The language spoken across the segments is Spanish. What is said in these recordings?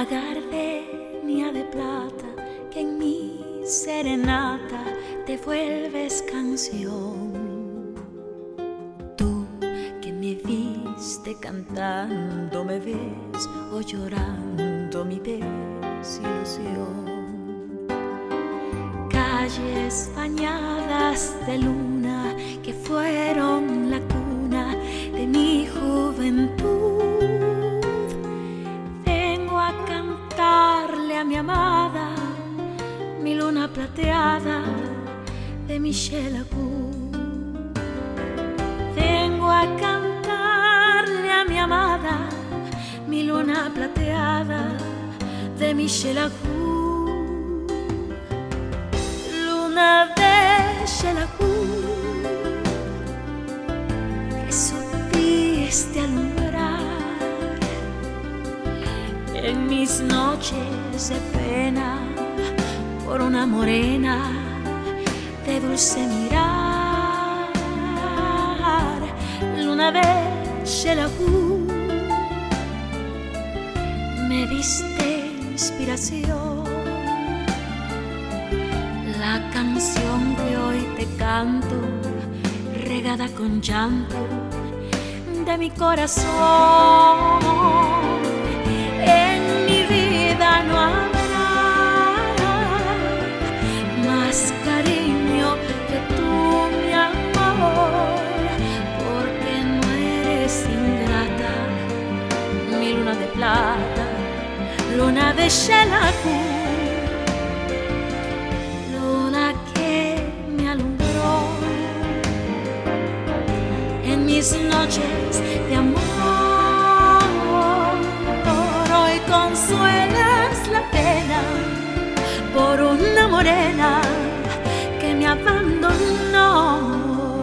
gardenia de plata que en mi serenata te vuelves canción. Tú que me viste cantando, me ves o llorando, mi desilusión. Calles bañadas de luna que fueron la cuna de mi juventud. Vengo a cantarle a mi amada, mi luna plateada de Michel Agut. Vengo a cantarle a mi amada, mi luna plateada de Michel Agut. Luna de Michel Agut, que supiste alumbrar en mis noches de pena por una morena de dulce mirar. Luna de Michel Agut, me diste inspiración. La canción que hoy te canto, regada con llanto de mi corazón. En mi vida no habrá más cariño que tú, mi amor, porque no eres ingrata, mi luna de plata, luna de Michel Agut. Mis noches de amor, hoy consuelas la pena por una morena que me abandonó.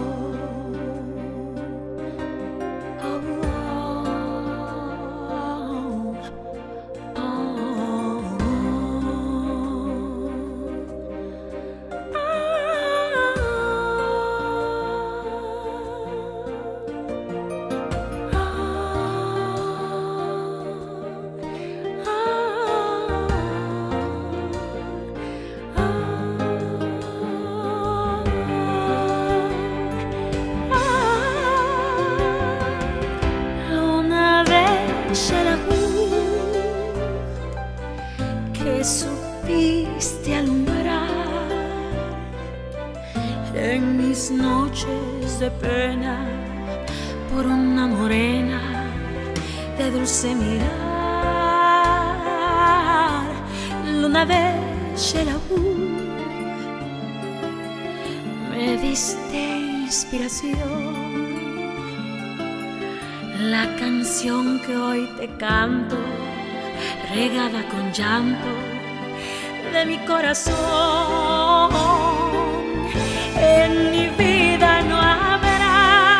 Michel Agut, que supiste alumbrar en mis noches de pena por una morena de dulce mirar. Luna de Michel Agut, me diste inspiración. La canción que hoy te canto, regada con llanto de mi corazón. En mi vida no habrá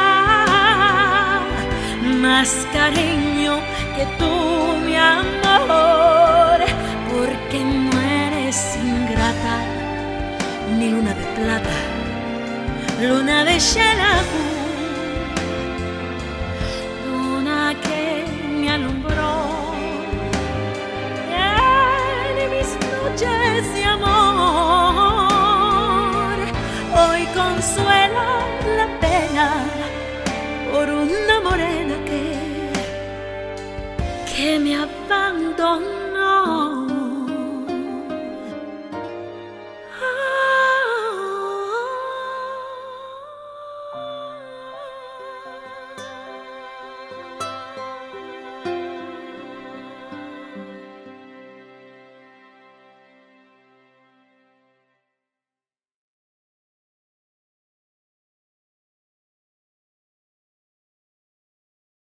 más cariño que tú, mi amor, porque no eres ingrata, ni luna de plata, luna de Michel Agut. Alumbró en mis noches de amor, hoy consuela la pena por una morena que me abandonó.